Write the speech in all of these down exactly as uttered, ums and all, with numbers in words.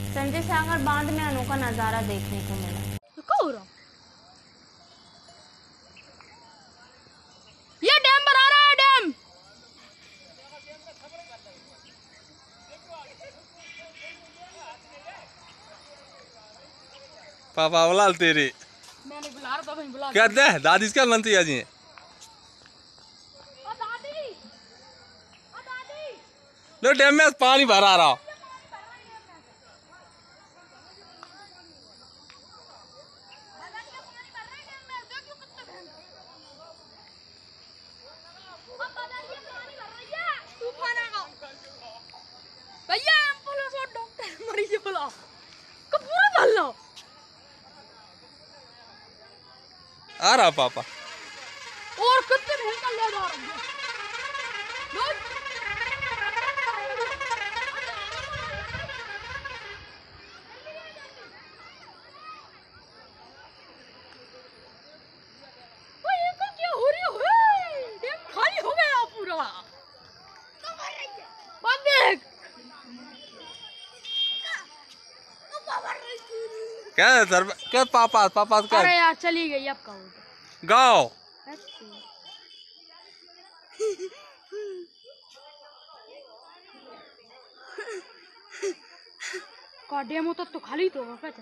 संजय सागर बांध में अनोखा नजारा देखने को मिला। ये डैम बना रहा है, डैम। पापा बुला तेरे मैंने बुला रहा था, भाई बुला क्या दे दादी इसका मनती आज है। दादी, दादी लो डैम में पानी भरा रहा। भैया एम्बुलेंस और डॉक्टर मरीज बुलाओ, पूरा भर लो। आ रहा पापा। और कितने घंटा ले जा रही है। ये तो क्या हो रही है? डैम खाली हो गया पूरा। देख क्या सर क्या पापा पापा क्या? अरे यार चली गई, अब कहो गाओ का डेमो तो, तो खाली तो कहते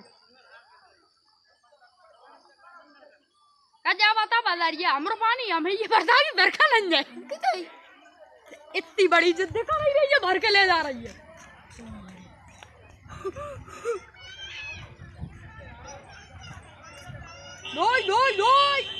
क्या बता बाजारिया हमरो पानी हमें ये बरसा की बरखा लग जाए। इतनी बड़ी जिद दिखा नहीं रही है, भर के ले जा रही है। दोई दोई दोई